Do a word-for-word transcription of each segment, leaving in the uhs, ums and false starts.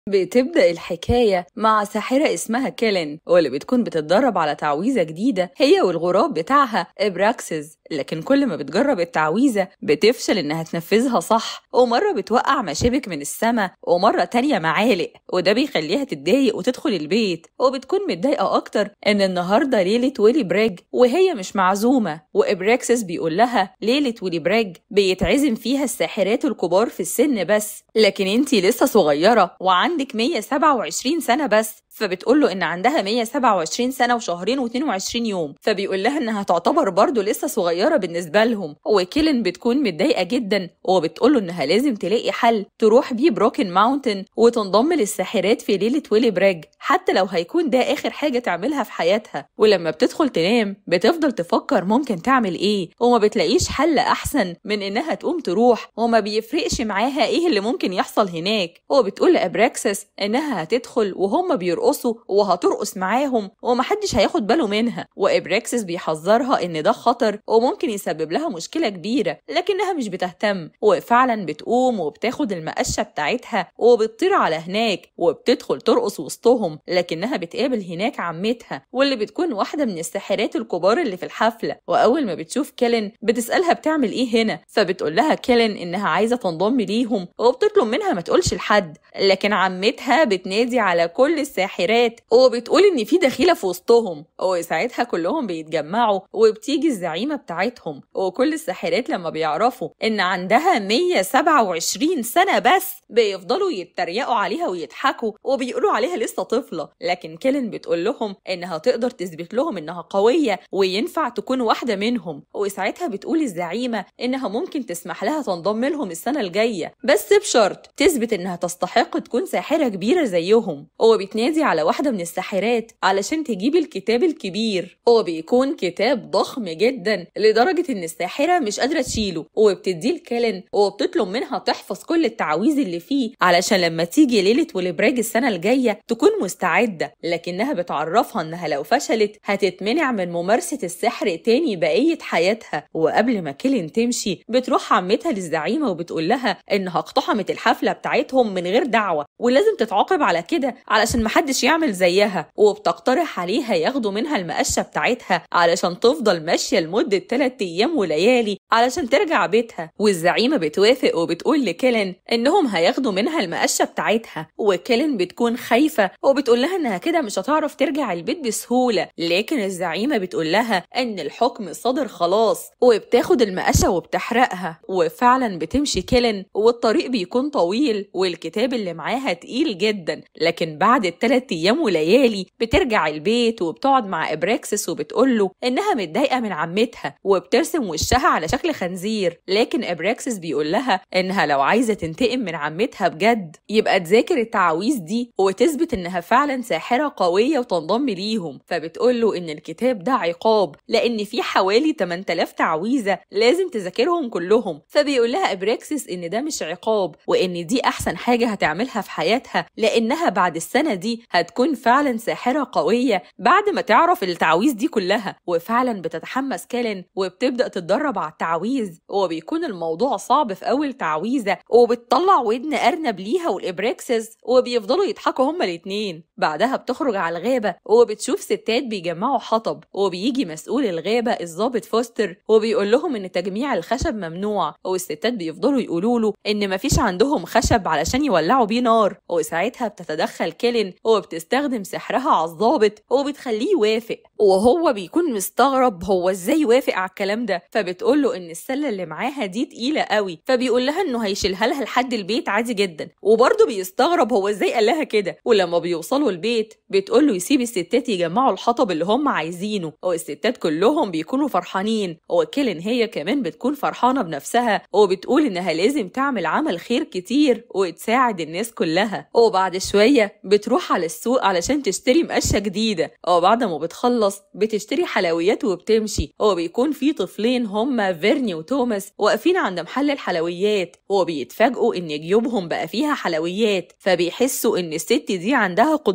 بتبدأ الحكاية مع ساحرة اسمها كيلين، واللي بتكون بتتدرب على تعويذة جديدة هي والغراب بتاعها إبراكسس. لكن كل ما بتجرب التعويذة بتفشل إنها تنفذها صح، ومرة بتوقع مشابك من السما ومرة تانية معالق، وده بيخليها تتضايق وتدخل البيت. وبتكون متضايقة أكتر إن النهاردة ليلة ويلي بريج وهي مش معزومة، وإبراكسس بيقول لها ليلة ويلي بريج بيتعزم فيها الساحرات الكبار في السن بس، لكن انتي لسه صغيرة وعندك مية وسبعة وعشرين سنة بس. فبتقول له إن عندها مية وسبعة وعشرين سنة وشهرين واتنين وعشرين يوم، فبيقول لها إنها تعتبر برضه لسه صغيرة بالنسبة لهم. وكيلين بتكون متضايقة جدا، وبتقول له إنها لازم تلاقي حل تروح بيه بروكن ماونتن وتنضم للساحرات في ليلة ويلي بريج، حتى لو هيكون ده آخر حاجة تعملها في حياتها. ولما بتدخل تنام بتفضل تفكر ممكن تعمل إيه، وما بتلاقيش حل أحسن من إنها تقوم تروح، وما بيفرقش معاها إيه اللي ممكن يحصل هناك. وبتقول لأبراكسس إنها هتدخل وهم بيرقصوا وهترقص معاهم ومحدش هياخد باله منها. وإبراكسس بيحذرها إن ده خطر وممكن يسبب لها مشكلة كبيرة، لكنها مش بتهتم. وفعلا بتقوم وبتاخد المقشة بتاعتها وبتطير على هناك وبتدخل ترقص وسطهم. لكنها بتقابل هناك عمتها، واللي بتكون واحدة من الساحرات الكبار اللي في الحفلة. وأول ما بتشوف كيلين بتسألها بتعمل إيه هنا، فبتقول لها كيلين إنها عايزة تنضم ليهم وبتطلب منها ما تقولش لحد. لكن عمتها بتنادي على كل الساحرات وبتقول إن في دخيلة في وسطهم، وساعتها كلهم بيتجمعوا وبتيجي الزعيمة بتاعتهم. وكل الساحرات لما بيعرفوا إن عندها مية وسبعة وعشرين سنة بس بيفضلوا يتريقوا عليها ويضحكوا وبيقولوا عليها لسه طفلة. لكن كيلين بتقول لهم إنها تقدر تثبت لهم إنها قوية وينفع تكون واحدة منهم. وساعتها بتقول الزعيمة إنها ممكن تسمح لها تنضم لهم السنة الجاية، بس بشرط تثبت إنها تستحق تكون ساحرة كبيرة زيهم. وبتنادي على واحدة من الساحرات علشان تجيب الكتاب الكبير، وبيكون كتاب ضخم جدا لدرجة إن الساحرة مش قادرة تشيله. وبتديه لكيلين وبتطلب منها تحفظ كل التعاويذ اللي فيه علشان لما تيجي ليلة ويلي بريج السنة الجاية تكون مستعدة. لكنها بتعرفها إنها لو فشلت هتتمنع من ممارسة السحر تاني بقية حياتها. وقبل ما كيلين تمشي بتروح عمتها للزعيمة وبتقول لها إنها اقتحمت الحفلة بتاعتهم من غير دعوة ولازم تتعاقب على كده علشان محدش يعمل زيها. وبتقترح عليها ياخدوا منها المقشة بتاعتها علشان تفضل ماشية لمدة تلات أيام وليالي علشان ترجع بيتها. والزعيمة بتوافق وبتقول لكيلين إنهم هياخدوا منها المقشة بتاعتها. وكيلين بتكون خايفة وبتقول لها إنها كده مش هتعرف ترجع البيت بسهولة، لكن الزعيمة بتقول لها إن الحكم صدر خلاص، وبتاخد المقشة وبتحرقها. وفعلا بتمشي كيلين والطريق بيكون طويل والكتاب اللي معاها تقيل جدا. لكن بعد التلات أيام وليالي بترجع البيت وبتقعد مع إبراكسس وبتقوله إنها متضايقة من عمتها وبترسم وشها على شكل خنزير. لكن إبراكسس بيقول لها إنها لو عايزة تنتقم من عمتها بجد يبقى تذاكر التعاويذ دي وتثبت إنها فعلا ساحرة قوية وتنضم ليهم. فبتقوله إن الكتاب ده عقاب لأن في حوالي تمن تلاف تعويذة لازم تذاكرهم كلهم. فبيقول لها إبراكسس إن ده مش عقاب وإن دي أحسن حاجة هتعملها في حياتها، لأنها بعد السنة دي هتكون فعلا ساحرة قوية بعد ما تعرف التعويذ دي كلها. وفعلا بتتحمس كيلين وبتبدأ تتدرب على التعويذ، وبيكون الموضوع صعب في أول تعويذة وبتطلع ودن أرنب ليها والإبراكسس وبيفضلوا يضحكوا هما الاتنين. بعدها بتخرج على الغابة وبتشوف ستات بيجمعوا حطب، وبيجي مسؤول الغابة الضابط فوستر وبيقول لهم إن تجميع الخشب ممنوع. والستات بيفضلوا يقولوا له إن مفيش عندهم خشب علشان يولعوا بيه نار. وساعتها بتتدخل كيلين وبتستخدم سحرها على الضابط وبتخليه يوافق، وهو بيكون مستغرب هو ازاي يوافق على الكلام ده. فبتقول له ان السله اللي معاها دي تقيله قوي، فبيقول لها انه هيشيلها لها لحد البيت عادي جدا. وبرضه بيستغرب هو ازاي قال لها كده. ولما بيوصلوا البيت بتقول له يسيب الستات يجمعوا الحطب اللي هم عايزينه، والستات كلهم بيكونوا فرحانين. وكيلين هي كمان بتكون فرحانه بنفسها وبتقول انها لازم تعمل عمل خير كتير وتساعد الناس كلها. وبعد شويه بتروح على السوق علشان تشتري مقشة جديدة، وبعد ما بتخلص بتشتري حلويات وبتمشي. وبيكون في طفلين هما فيرني وتوماس واقفين عند محل الحلويات وبيتفاجئوا ان جيوبهم بقى فيها حلويات، فبيحسوا ان الست دي عندها قدرات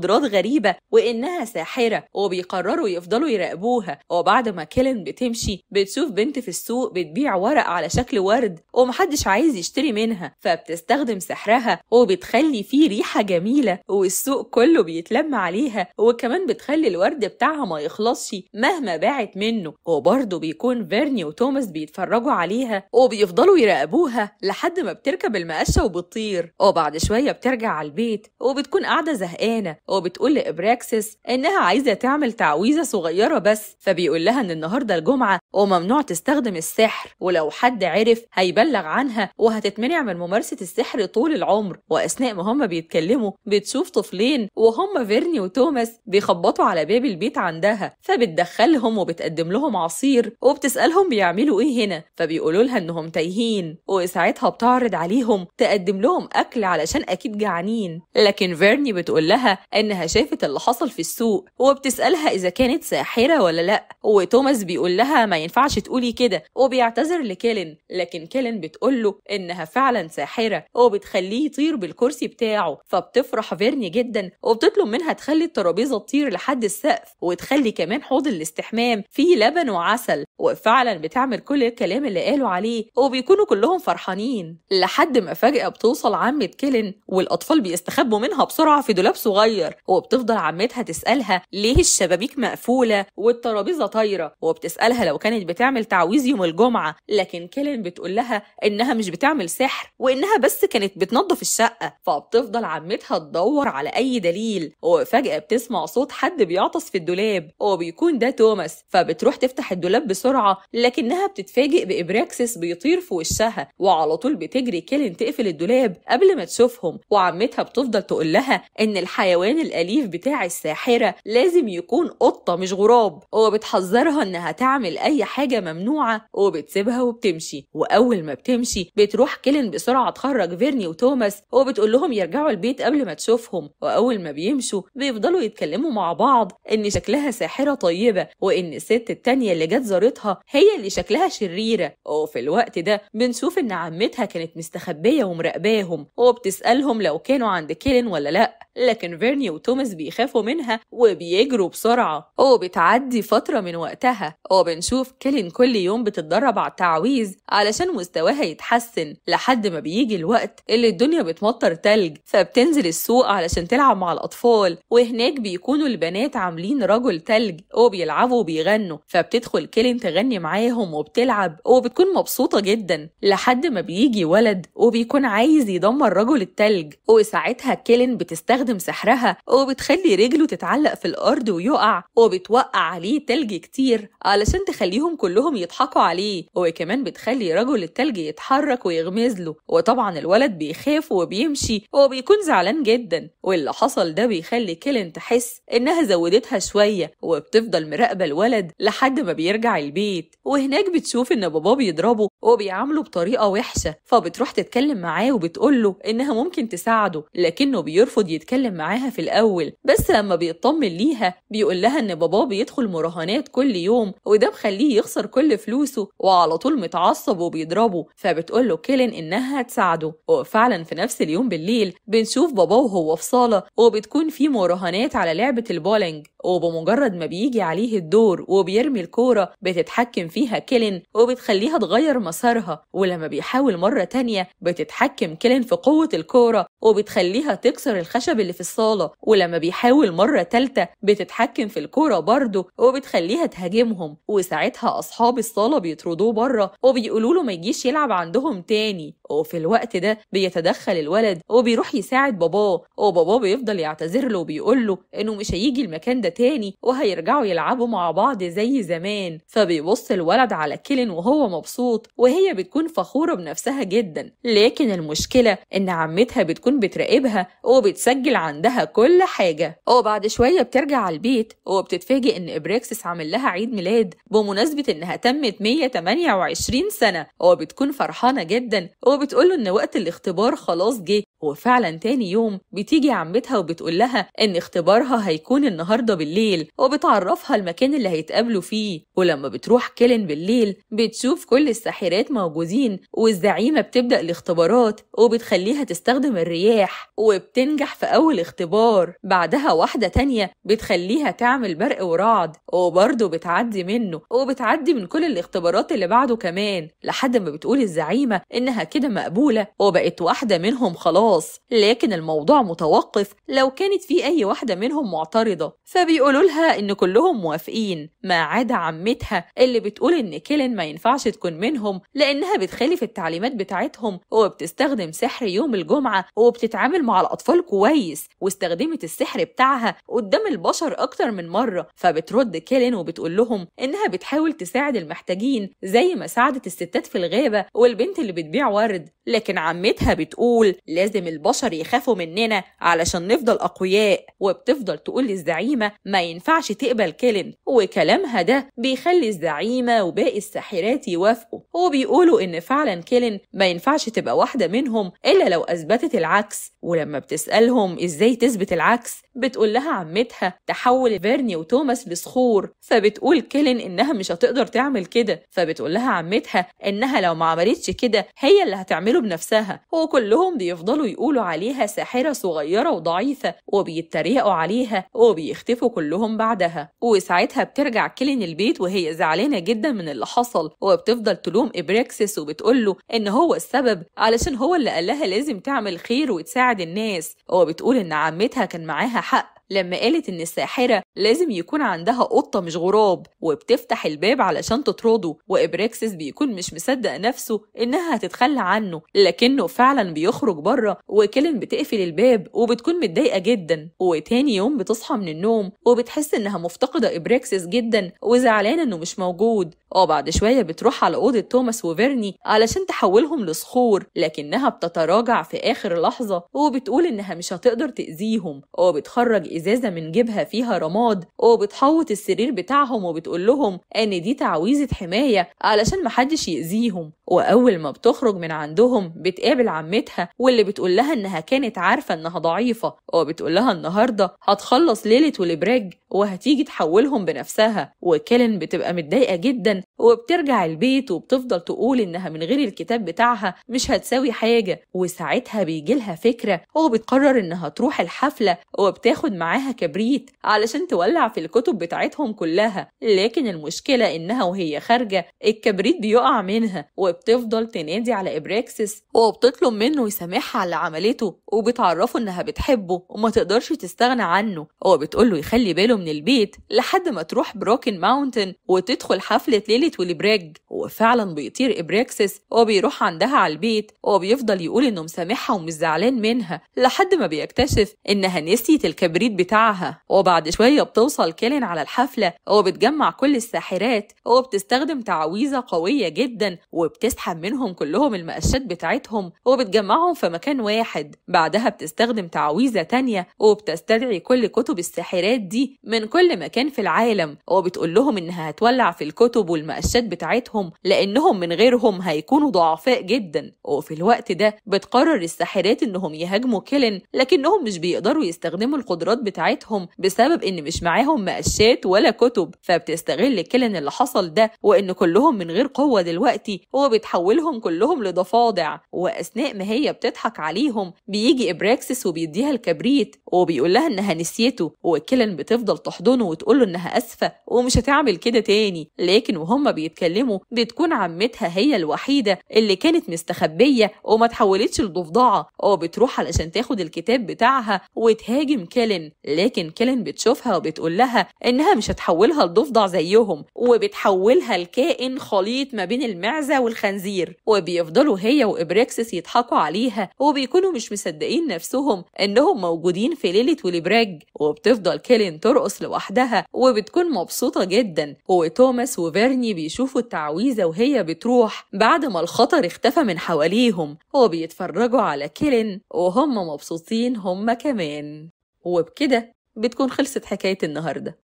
قدرات غريبة وإنها ساحرة، وبيقرروا يفضلوا يراقبوها. وبعد ما كيلين بتمشي بتشوف بنت في السوق بتبيع ورق على شكل ورد ومحدش عايز يشتري منها، فبتستخدم سحرها وبتخلي فيه ريحة جميلة والسوق كله بيتلم عليها، وكمان بتخلي الورد بتاعها ما يخلصش مهما باعت منه. وبرضه بيكون فيرني وتوماس بيتفرجوا عليها وبيفضلوا يراقبوها لحد ما بتركب المقشة وبتطير. وبعد شوية بترجع على البيت وبتكون قاعدة زهقانة وبتقول لإبراكسس إنها عايزة تعمل تعويذة صغيرة بس، فبيقول لها إن النهاردة الجمعة وممنوع تستخدم السحر، ولو حد عرف هيبلغ عنها وهتتمنع من ممارسة السحر طول العمر. وأثناء ما هما بيتكلموا بتشوف طفلين وهما فيرني وتوماس بيخبطوا على باب البيت عندها، فبتدخلهم وبتقدم لهم عصير وبتسألهم بيعملوا إيه هنا، فبيقولوا لها إنهم تايهين. وساعتها بتعرض عليهم تقدم لهم أكل علشان أكيد جعانين، لكن فيرني بتقول لها إنها شافت اللي حصل في السوق وبتسألها إذا كانت ساحرة ولا لأ. وتوماس بيقول لها ما ينفعش تقولي كده وبيعتذر لكيلين، لكن كيلين بتقول له إنها فعلا ساحرة وبتخليه يطير بالكرسي بتاعه. فبتفرح فيرني جدا وبتطلب منها تخلي الترابيزة تطير لحد السقف وتخلي كمان حوض الاستحمام فيه لبن وعسل، وفعلا بتعمل كل الكلام اللي قالوا عليه وبيكونوا كلهم فرحانين. لحد ما فجأة بتوصل عمة كيلين والأطفال بيستخبوا منها بسرعة في دولاب صغير، وبتفضل عمتها تسألها ليه الشبابيك مقفولة والترابيزة طايرة، وبتسألها لو كانت بتعمل تعويذ يوم الجمعة، لكن كيلين بتقول لها إنها مش بتعمل سحر وإنها بس كانت بتنظف الشقة. فبتفضل عمتها تدور على أي دليل، وفجأة بتسمع صوت حد بيعطس في الدولاب وبيكون ده توماس، فبتروح تفتح الدولاب بسرعة لكنها بتتفاجئ بإبراكسس بيطير في وشها، وعلى طول بتجري كيلين تقفل الدولاب قبل ما تشوفهم. وعمتها بتفضل تقول لها إن الحيوان الأليف بتاع الساحرة لازم يكون قطة مش غراب، وبتحذرها إنها تعمل أي حاجة ممنوعة وبتسيبها وبتمشي. وأول ما بتمشي بتروح كيلين بسرعة تخرج فيرني وتوماس وبتقول لهم يرجعوا البيت قبل ما تشوفهم. وأول ما بيمشوا بيفضلوا يتكلموا مع بعض إن شكلها ساحرة طيبة وإن الست التانية اللي جت زارتها هي اللي شكلها شريرة. وفي الوقت ده بنشوف إن عمتها كانت مستخبية ومراقباهم وبتسألهم لو كانوا عند كيلين ولا لأ، لكن فيرني وتوماس بيخافوا منها وبيجروا بسرعة. وبتعدي فترة من وقتها وبنشوف كيلين كل يوم بتتدرب على التعويذ علشان مستواها يتحسن، لحد ما بيجي الوقت اللي الدنيا بتمطر تلج، فبتنزل السوق علشان تلعب مع الأطفال، وهناك بيكونوا البنات عاملين رجل تلج وبيلعبوا وبيغنوا، فبتدخل كيلين تغني معاهم وبتلعب وبتكون مبسوطة جدا، لحد ما بيجي ولد وبيكون عايز يدمر رجل التلج. وساعتها كيلين بتستخدم سحرها وبتخلي رجله تتعلق في الأرض ويقع، وبتوقع عليه تلج كتير علشان تخليهم كلهم يضحكوا عليه، وكمان بتخلي رجل التلج يتحرك ويغمز له. وطبعا الولد بيخاف وبيمشي وبيكون زعلان جدا، واللي حصل ده بيخلي كيلين تحس إنها زودتها شوية، وبتفضل مراقبة الولد لحد ما بيرجع البيت. وهناك بتشوف إن باباه بيضربه وبيعامله بطريقة وحشة، فبتروح تتكلم معاه وبتقوله إنها ممكن تساعده، لكنه بيرفض يتكلم معاها في الأول. بس لما بيطمن ليها بيقول لها إن باباه بيدخل مراهنات كل يوم وده مخليه يخسر كل فلوسه، وعلى طول متعصب وبيضربه. فبتقوله كيلين إنها هتساعده. وفعلا في نفس اليوم بالليل بنشوف باباه وهو في صالة وبتكون في مراهنات على لعبة البولينج، وبمجرد ما بيجي عليه الدور وبيرمي الكورة بتتحكم فيها كيلين وبتخليها تغير مسارها، ولما بيحاول مرة تانية بتتحكم كيلين في قوة الكورة وبتخليها تكسر الخشب اللي في الصالة، ولما بيحاول مرة تالتة بتتحكم في الكورة برضه وبتخليها تهاجمهم. وساعتها أصحاب الصالة بيطردوه بره وبيقولوا له ما يجيش يلعب عندهم تاني. وفي الوقت ده بيتدخل الولد وبيروح يساعد باباه، وباباه بيفضل يعتذر له وبيقول له إنه مش هيجي المكان ده تاني وهيرجعوا يلعبوا مع بعض زي زمان. فبيبص الولد على كيلين وهو مبسوط وهي بتكون فخورة بنفسها جدا، لكن المشكلة إن عمتها بتكون بتراقبها وبتسجل عندها كل حاجة. وبعد شوية بترجع البيت وبتتفاجئ إن إبراكسس عامل لها عيد ميلاد بمناسبة إنها تمت مية وتمانية وعشرين سنة، وبتكون فرحانة جدا وبتقوله إن وقت الاختبار خلاص جه وفعلا تاني يوم بتيجي عمتها وبتقول لها إن اختبارها هيكون النهاردة بالليل، وبتعرفها المكان اللي هيتقابلوا فيه. ولما بتروح كيلين بالليل بتشوف كل الساحرات موجودين، والزعيمة بتبدأ الاختبارات وبتخليها تستخدم الرياح وبتنجح في أول اختبار. بعدها واحدة تانية بتخليها تعمل برق ورعد وبرضه بتعدي منه، وبتعدي من كل الاختبارات اللي بعده كمان، لحد ما بتقول الزعيمة إنها كده مقبولة وبقت واحدة منهم خلاص. لكن الموضوع متوقف لو كانت في أي واحدة منهم معترضة، فبيقولوا لها إن كلهم موافقين ما عدا عمتها اللي بتقول إن كيلين ما ينفعش تكون منهم لأنها بتخالف التعليمات بتاعتهم وبتستخدم سحر يوم الجمعة وبتتعامل مع الأطفال كويس، واستخدمت السحر بتاعها قدام البشر أكتر من مرة. فبترد كيلين وبتقول لهم إنها بتحاول تساعد المحتاجين زي ما ساعدت الستات في الغابة والبنت اللي بتبيع ورد، لكن عمتها بتقول لازم البشر يخافوا مننا علشان نفضل أقوياء. وبتفضل تقول للزعيمة ما ينفعش تقبل كيلين، وكلامها ده بيخلي الزعيمة وباقي الساحرات يوافقوا، وبيقولوا إن فعلا كيلين ما ينفعش تبقى واحدة منهم إلا لو أثبتت العكس. ولما بتسألهم إزاي تثبت العكس بتقول لها عمتها تحول فيرني وتوماس لصخور، فبتقول كيلين إنها مش هتقدر تعمل كده، فبتقول لها عمتها إنها لو ما عملتش كده هي اللي هتعمله بنفسها. وكلهم بيفضلوا يقولوا عليها ساحرة صغيرة وضعيفة وبيتريقوا عليها وبيختفوا كلهم بعدها. وساعتها بترجع كيلين البيت وهي زعلانة جدا من اللي حصل، وبتفضل تلوم إبراكسس وبتقوله إن هو السبب علشان هو اللي قالها لازم تعمل خير وتساعد الناس. وبتقول إن عمتها كان معاها حق لما قالت إن الساحرة لازم يكون عندها قطة مش غراب، وبتفتح الباب علشان تطرده. وإبراكسس بيكون مش مصدق نفسه إنها هتتخلى عنه، لكنه فعلا بيخرج بره، وكيلين بتقفل الباب وبتكون متضايقة جدا. وتاني يوم بتصحى من النوم وبتحس إنها مفتقدة إبراكسس جدا وزعلانة إنه مش موجود. وبعد شوية بتروح على أوضة توماس وفيرني علشان تحولهم لصخور، لكنها بتتراجع في آخر لحظة وبتقول إنها مش هتقدر تأذيهم. وبتخرج إزازة من جيبها فيها رماد وبتحوط السرير بتاعهم وبتقول لهم إن دي تعويذة حماية علشان محدش يأذيهم. وأول ما بتخرج من عندهم بتقابل عمتها واللي بتقول لها إنها كانت عارفة إنها ضعيفة، وبتقول لها النهاردة هتخلص ليلة وليبراج وهتيجي تحولهم بنفسها. وكيلين بتبقى متضايقة جدا وبترجع البيت وبتفضل تقول إنها من غير الكتاب بتاعها مش هتساوي حاجة. وساعتها بيجيلها فكرة وبتقرر إنها تروح الحفلة وبتاخد معاها كبريت علشان تولع في الكتب بتاعتهم كلها. لكن المشكلة إنها وهي خارجة الكبريت بيقع منها، وبتفضل تنادي على إبراكسس وبتطلب منه يسامحها على اللي عملته، وبتعرفه إنها بتحبه وما تقدرش تستغنى عنه. وبتقوله يخلي باله من البيت لحد ما تروح بروكن ماونتن وتدخل حفلة ليلة وليبراج. وفعلا بيطير إبراكسس وبيروح عندها على البيت وبيفضل يقول إنه مسامحها ومش زعلان منها، لحد ما بيكتشف إنها نسيت الكبريت بتاعها. وبعد شوية بتوصل كيلين على الحفلة وبتجمع كل الساحرات وبتستخدم تعويذة قوية جدا وبتسحب منهم كلهم المقشات بتاعتهم وبتجمعهم في مكان واحد. بعدها بتستخدم تعويذة تانية وبتستدعي كل كتب الساحرات دي من كل مكان في العالم، وبتقول لهم إنها هتولع في الكتب والمقشات بتاعتهم لأنهم من غيرهم هيكونوا ضعفاء جدا. وفي الوقت ده بتقرر الساحرات إنهم يهاجموا كيلين، لكنهم مش بيقدروا يستخدموا القدرات بتاعتهم بسبب إن مش معاهم مقشات ولا كتب. فبتستغل كيلين اللي حصل ده وإن كلهم من غير قوة دلوقتي وبتحولهم كلهم لضفادع. وأثناء ما هي بتضحك عليهم بيجي إبراكسس وبيديها الكبريت وبيقول لها إنها نسيته، وكيلين بتفضل تحضنه وتقوله إنها أسفة ومش هتعمل كده تاني. لكن وهم بيتكلموا بتكون عمتها هي الوحيدة اللي كانت مستخبية وما تحولتش لضفدعة، وبتروح علشان تاخد الكتاب بتاعها وتهاجم كيلين. لكن كيلين بتشوفها وبتقول لها إنها مش هتحولها لضفدع زيهم، وبتحولها لكائن خليط ما بين المعزة والخنزير. وبيفضلوا هي وإبراكسس يضحكوا عليها وبيكونوا مش مصدقين نفسهم إنهم موجودين في ليلة وليبراج. وبتفضل كيلين ترقص لوحدها وبتكون مبسوطة جدا. وتوماس وفيرني بيشوفوا التعويذة وهي بتروح بعد ما الخطر اختفى من حواليهم، وبيتفرجوا على كيلين وهم مبسوطين هم كمان. وبكده بتكون خلصت حكاية النهاردة.